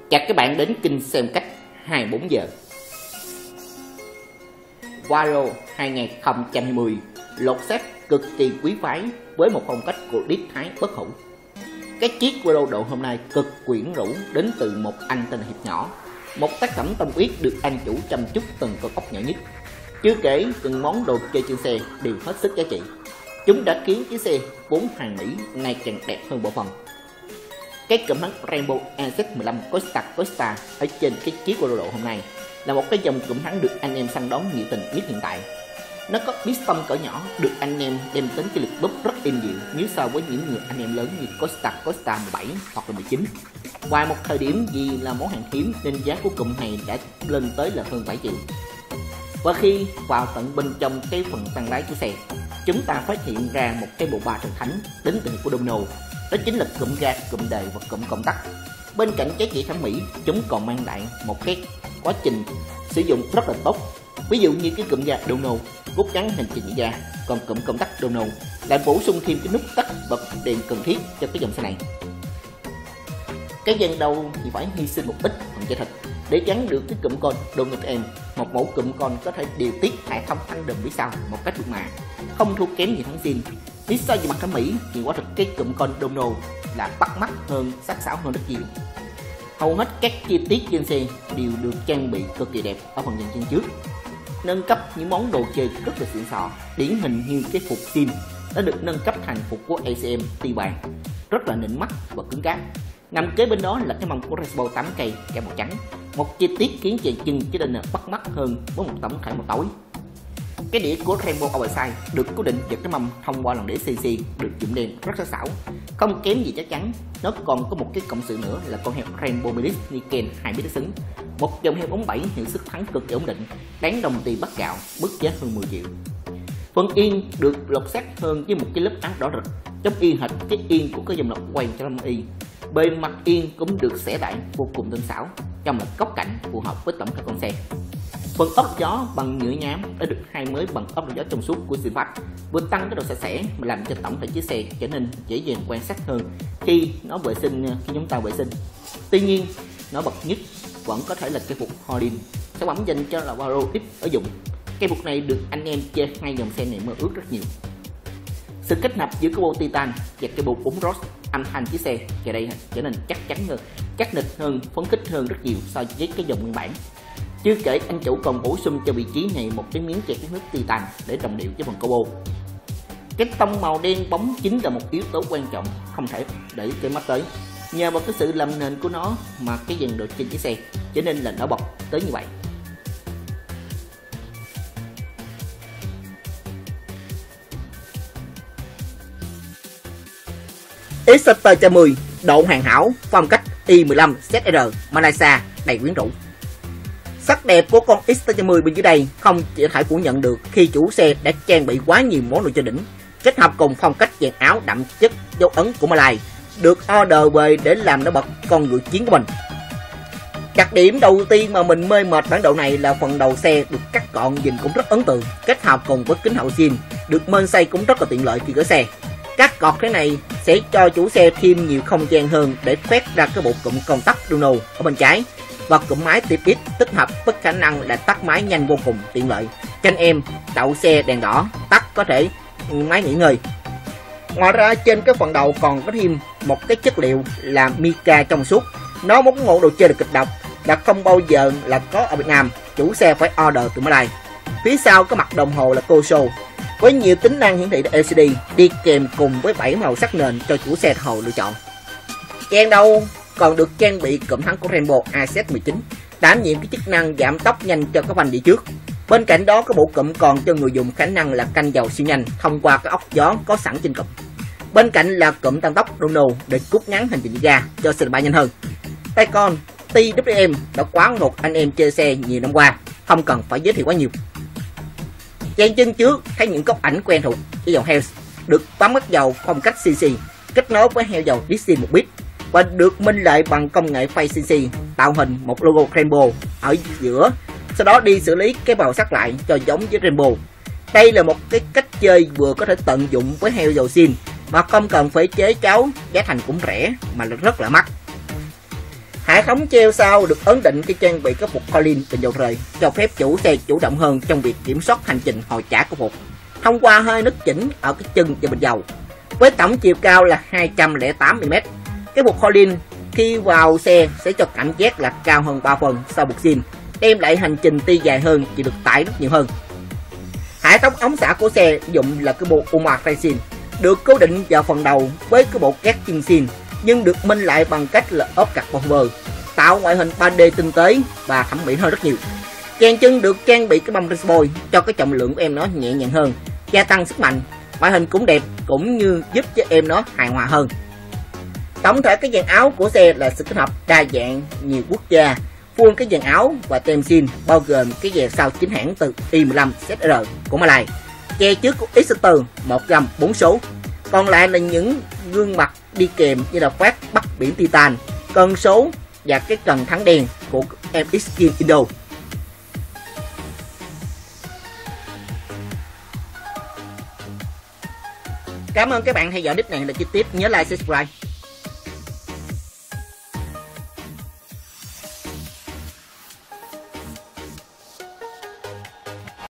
Chào các bạn đến kênh xem cách 24 giờ. Valo 2020 lột xác cực kỳ quý phái với một phong cách của điết thái bất hủ. Cái chiếc Valo độ hôm nay cực quyến rũ đến từ một anh tên là Hiệp Nhỏ. Một tác phẩm tâm huyết được anh chủ chăm chút từng con ốc nhỏ nhất. Chưa kể từng món đồ chơi trên xe đều hết sức giá trị. Chúng đã khiến chiếc xe vốn hoàn mỹ ngày càng đẹp hơn bộ phận. Cái cụm hắn Rainbow AZ15 Costa ở trên cái chiếc Valo độ hôm nay là một cái dòng cụm hắn được anh em săn đón nhiệt tình nhất hiện tại. Nó có piston cỡ nhỏ được anh em đem đến cái lực búp rất êm dịu nếu so với những người anh em lớn như Costa 17 hoặc là 19. Ngoài một thời điểm vì là món hàng hiếm nên giá của cụm này đã lên tới là hơn 7 triệu. Và khi vào tận bên trong cái phần tăng lái của xe, chúng ta phát hiện ra một cái bộ ba thần thánh đến từ của Domino. Đó chính là cụm ga, cụm đề và cụm công tắc. Bên cạnh giá trị thẩm mỹ, chúng còn mang lại một cái quá trình sử dụng rất là tốt. Ví dụ như cái cụm ga Domino cốt gắn hành trình ga, còn cụm công tắc Domino lại bổ sung thêm cái nút tắt bật đèn cần thiết cho cái dòng xe này. Cái dàn đầu thì phải hy sinh một ít phần da thịt để gắn được cái cụm con Domino em, một mẫu cụm con có thể điều tiết hệ thống thanh đùm phía sau một cách mượt mà, không thua kém gì thắng Zin. Lý do về mặt thẩm mỹ thì quả thực cái cụm con Domino là bắt mắt hơn, sắc sảo hơn rất nhiều. Hầu hết các chi tiết trên xe đều được trang bị cực kỳ đẹp ở phần dàn chân trước, nâng cấp những món đồ chơi rất là xịn sò, điển hình như cái phục Zin đã được nâng cấp thành phục của ACM ti bàn, rất là nịnh mắt và cứng cáp. Nằm kế bên đó là cái mâm của Rainbow 8 cây kẻ màu trắng, một chi tiết khiến chèn chân trở nên bắt mắt hơn với một tổng thể màu tối. Cái đĩa của Rainbow Oversize được cố định vào cái mâm thông qua lồng đĩa CNC được nhuộm đen rất sắc sảo, không kém gì chắc chắn. Nó còn có một cái cộng sự nữa là con heo Rainbow Melis Niken 2 biết xứng, một dòng heo bóng bẩy hiệu sức thắng cực kỳ ổn định, đáng đồng tiền bắt gạo, mức giá hơn 10 triệu. Phần yên được lột xác hơn với một cái lớp áo đỏ rực, giống y hệt cái yên của cái dòng lọc quay 150i. Bề mặt yên cũng được xẻ lại vô cùng tinh xảo, trong là góc cạnh phù hợp với tổng thể con xe. Phần ốp gió bằng nhựa nhám đã được thay mới bằng ốp gió trong suốt của Silvac, vừa tăng cái độ sạch sẽ mà làm cho tổng thể chiếc xe trở nên dễ dàng quan sát hơn khi chúng ta vệ sinh. Tuy nhiên, nổi bật nhất vẫn có thể là cây phục Holding, sản phẩm dành cho là Valo ít ở dụng. Cây phục này được anh em chơi hai dòng xe này mơ ước rất nhiều. Sự kết hợp giữa cái bộ Titan và cái bộ 4 Rose, âm thanh chiếc xe giờ đây trở nên chắc chắn hơn, chắc nịch hơn, phấn khích hơn rất nhiều so với cái dòng nguyên bản. Chưa kể anh chủ còn bổ sung cho vị trí này một cái miếng che cái nước Titan để đồng điệu với phần combo. Cái tông màu đen bóng chính là một yếu tố quan trọng không thể để cái mắt tới. Nhờ vào cái sự làm nền của nó mà cái dàn đồ trên chiếc xe trở nên là nổi bật tới như vậy. XT110 độ hoàn hảo, phong cách i15 ZR Malaysia đầy quyến rũ. Sắc đẹp của con XT110 bên dưới đây không chỉ thể phủ nhận được khi chủ xe đã trang bị quá nhiều món đồ chơi đỉnh, kết hợp cùng phong cách dàn áo đậm chất dấu ấn của Malay, được order về để làm nổi bật con ngựa chiến của mình. Đặc điểm đầu tiên mà mình mê mệt bản đồ này là phần đầu xe được cắt gọn nhìn cũng rất ấn tượng, kết hợp cùng với kính hậu zin được mên xây cũng rất là tiện lợi khi gửi xe. Cắt gọt thế này sẽ cho chủ xe thêm nhiều không gian hơn để khoét ra cái bộ cụm công tắc Domino ở bên trái và cụm máy tiếp ít tích hợp với khả năng là tắt máy nhanh vô cùng tiện lợi cho anh em đậu xe đèn đỏ tắt có thể máy nghỉ ngơi. Ngoài ra trên cái phần đầu còn có thêm một cái chất liệu là mica trong suốt. Nó một ngộ đồ chơi được kịch độc là không bao giờ là có ở Việt Nam, chủ xe phải order từ Malay. Phía sau có mặt đồng hồ là Koso với nhiều tính năng hiển thị LCD đi kèm cùng với 7 màu sắc nền cho chủ xe hồ lựa chọn. Dàn đầu còn được trang bị cụm thắng của Rainbow AZ19 đảm nhiệm cái chức năng giảm tốc nhanh cho các phanh đi trước. Bên cạnh đó có bộ cụm còn cho người dùng khả năng là canh dầu siêu nhanh thông qua cái ốc gió có sẵn trên cụm. Bên cạnh là cụm tăng tốc Domino để rút ngắn hành trình đi ga cho xe bay nhanh hơn. Tay con TWM đã quá ngột anh em chơi xe nhiều năm qua, không cần phải giới thiệu quá nhiều. Dàn chân trước thấy những góc ảnh quen thuộc với dòng heo được bám mắt dầu phong cách CC kết nối với heo dầu Dixie 1 bit và được minh lại bằng công nghệ Face CC tạo hình một logo Rainbow ở giữa, sau đó đi xử lý cái màu sắc lại cho giống với Rainbow. Đây là một cái cách chơi vừa có thể tận dụng với heo dầu zin mà không cần phải chế cháo, giá thành cũng rẻ mà rất là mắc. Hệ thống treo sau được ấn định khi trang bị các phục Collins bình dầu rời, cho phép chủ xe chủ động hơn trong việc kiểm soát hành trình hồi trả của phục thông qua hơi nứt chỉnh ở cái chân và bình dầu. Với tổng chiều cao là 208 mm, cái phục Collins khi vào xe sẽ cho cảm giác là cao hơn 3 phần so với zin, đem lại hành trình tuy dài hơn chỉ được tải rất nhiều hơn. Hệ thống ống xả của xe dụng là cái bộ Uma Racing, được cố định vào phần đầu với cái bộ két kim zin, nhưng được minh lại bằng cách là ốp carbon fiber, tạo ngoại hình 3D tinh tế và thẩm mỹ hơn rất nhiều. Chèn chân được trang bị cái bông Raceboy cho cái trọng lượng của em nó nhẹ nhàng hơn, gia tăng sức mạnh. Ngoại hình cũng đẹp, cũng như giúp cho em nó hài hòa hơn. Tổng thể cái dàn áo của xe là sự kết hợp đa dạng nhiều quốc gia, full cái dàn áo và tem zin, bao gồm cái dàn sau chính hãng từ i15 ZR của Malay, che trước của Exeter 1/4 số. Còn lại là những gương mặt đi kèm như là phát bắt biển Titan, cần số và cái cần thắng đen của MX Skin Indo. Cảm ơn các bạn theo dõi clip này là chi tiết, nhớ like, subscribe.